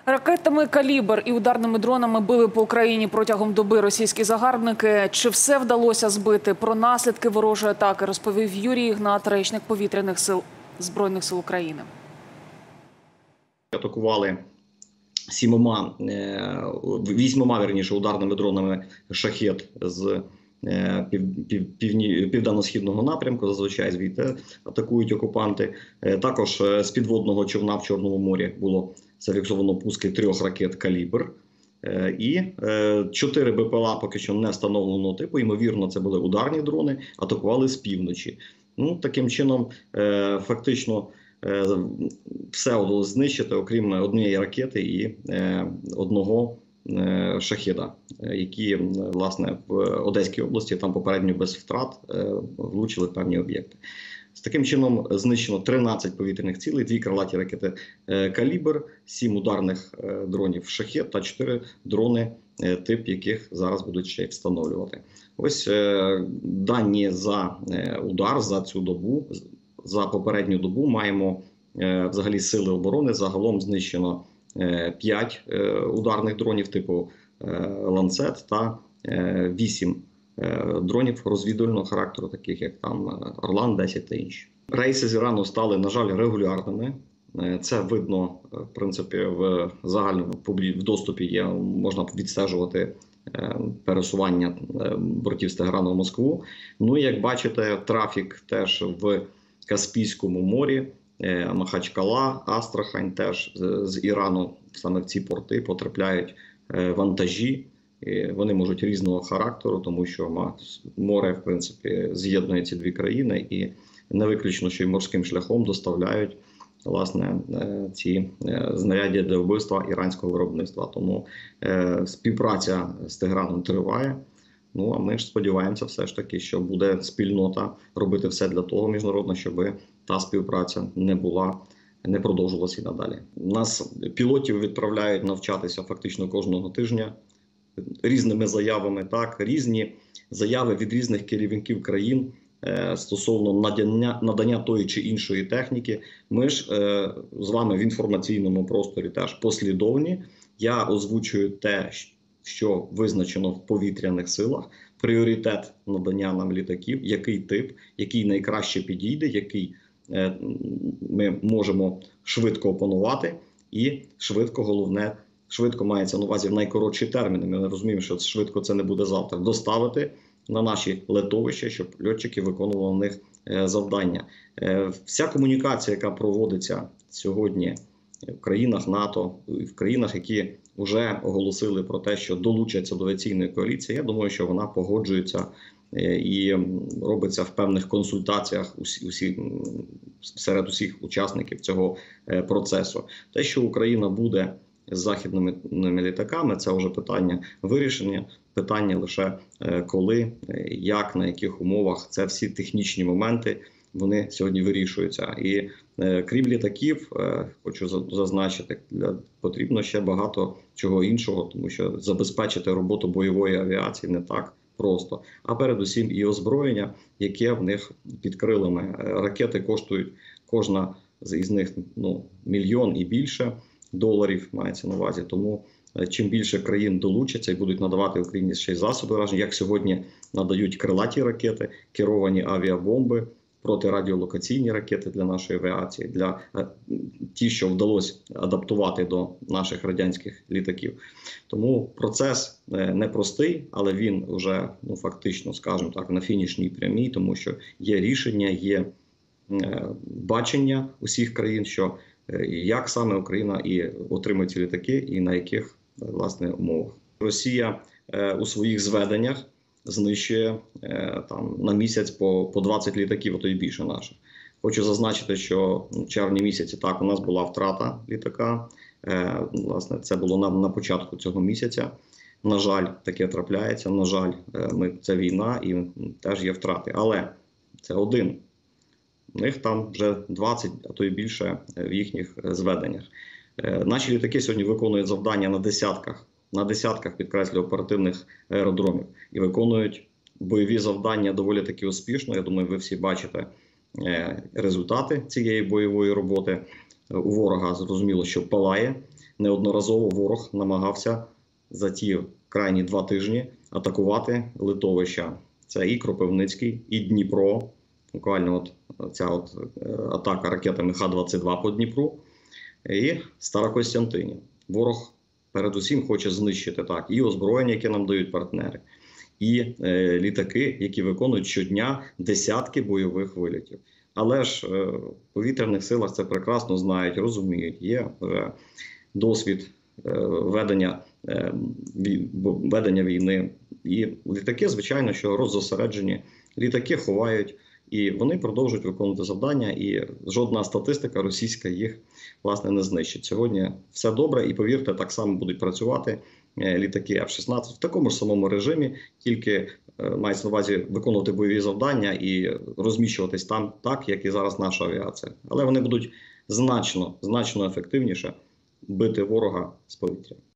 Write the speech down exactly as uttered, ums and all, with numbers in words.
Ракетами «Калібр» і ударними дронами били по Україні протягом доби російські загарбники. Чи все вдалося збити? Про наслідки ворожої атаки розповів Юрій Ігнат, речник повітряних сил Збройних сил України. Атакували сімома, вісьмома, вірніше, ударними дронами «Шахет» з пів, пів, півні, південно-східного напрямку, зазвичай звідти атакують окупанти. Також з підводного човна в Чорному морі було зафіксовано пуски трьох ракет «Калібр». І чотири БПЛА поки що не встановленого типу, ймовірно, це були ударні дрони, атакували з півночі. Ну, таким чином, фактично, все вдалося знищити, окрім однієї ракети і одного «Шахеда», які, власне, в Одеській області там попередньо без втрат влучили певні об'єкти. З таким чином знищено тринадцять повітряних цілей, дві крилаті ракети «Калібр», сім ударних дронів «Шахет» та чотири дрони, тип яких зараз будуть ще й встановлювати. Ось дані за удар, за цю добу, за попередню добу маємо взагалі сили оборони. Загалом знищено п'ять ударних дронів типу «Ланцет» та вісім дронів розвідувального характеру, таких як там «Орлан десять» та інші. Рейси з Ірану стали, на жаль, регулярними. Це видно, в принципі, в загальному в доступі є, можна відстежувати пересування бортів з Тегерану в Москву. Ну, як бачите, трафік теж в Каспійському морі, Махачкала, Астрахань, теж з Ірану саме в ці порти потрапляють вантажі. І вони можуть різного характеру, тому що море, в принципі, з'єднує ці дві країни, і не виключно, що й морським шляхом доставляють, власне, ці знаряддя для вбивства іранського виробництва. Тому е, співпраця з Тегераном триває. Ну, а ми ж сподіваємося все ж таки, що буде спільнота робити все для того міжнародно, щоб та співпраця не була, не продовжувалася і надалі. У нас пілотів відправляють навчатися фактично кожного тижня різними заявами, так, різні заяви від різних керівників країн е, стосовно надання, надання тої чи іншої техніки. Ми ж е, з вами в інформаційному просторі теж послідовні. Я озвучую те, що визначено в повітряних силах, пріоритет надання нам літаків, який тип, який найкраще підійде, який е, ми можемо швидко опанувати і швидко, головне, швидко мається на увазі в найкоротші терміни. Ми розуміємо, що швидко це не буде завтра. Доставити на наші летовища, щоб льотчики виконували на них завдання. Вся комунікація, яка проводиться сьогодні в країнах НАТО, в країнах, які вже оголосили про те, що долучаться до авіаційної коаліції, я думаю, що вона погоджується і робиться в певних консультаціях усі, усі, серед усіх учасників цього процесу. Те, що Україна буде з західними літаками, це вже питання вирішення, питання лише коли, як, на яких умовах, це всі технічні моменти, вони сьогодні вирішуються. І крім літаків, хочу зазначити, для, потрібно ще багато чого іншого, тому що забезпечити роботу бойової авіації не так просто. А передусім і озброєння, яке в них під крилами. Ракети коштують, кожна із них, ну, мільйон і більше доларів мається на увазі. Тому чим більше країн долучаться і будуть надавати Україні ще й засоби враження, як сьогодні надають крилаті ракети, керовані авіабомби, протирадіолокаційні ракети для нашої авіації, для ті, що вдалося адаптувати до наших радянських літаків. Тому процес непростий, але він вже, ну, фактично, скажімо так, на фінішній прямій, тому що є рішення, є бачення усіх країн, що як саме Україна і отримує ці літаки, і на яких, власне, умовах. Росія е, у своїх зведеннях знищує е, там на місяць по, по двадцять літаків, а то й більше наших. Хочу зазначити, що в червні місяці так у нас була втрата літака. Е, власне, це було на, на початку цього місяця. На жаль, таке трапляється. На жаль, е, ми, це війна і теж є втрати. Але це один. У них там вже двадцять, а то й більше в їхніх зведеннях. Наші літаки сьогодні виконують завдання на десятках, на десятках, підкреслю, оперативних аеродромів. І виконують бойові завдання доволі таки успішно. Я думаю, ви всі бачите результати цієї бойової роботи. У ворога зрозуміло, що палає. неодноразово ворог намагався за ті крайні два тижні атакувати литовища. Це і Кропивницький, і Дніпро. Буквально от ця от атака ракетами Х двадцять два по Дніпру. І Старокостянтинів. Ворог передусім хоче знищити так і озброєння, яке нам дають партнери, і е, літаки, які виконують щодня десятки бойових вилітів. Але ж е, в повітряних силах це прекрасно знають, розуміють. Є вже досвід е, ведення, е, ві, ведення війни. І літаки, звичайно, що роззосереджені. Літаки ховають. І вони продовжують виконувати завдання, і жодна статистика російська їх, власне, не знищить. Сьогодні все добре, і повірте, так само будуть працювати літаки Ф шістнадцять в такому ж самому режимі, тільки мається на увазі виконувати бойові завдання і розміщуватись там так, як і зараз наша авіація. Але вони будуть значно, значно ефективніше бити ворога з повітря.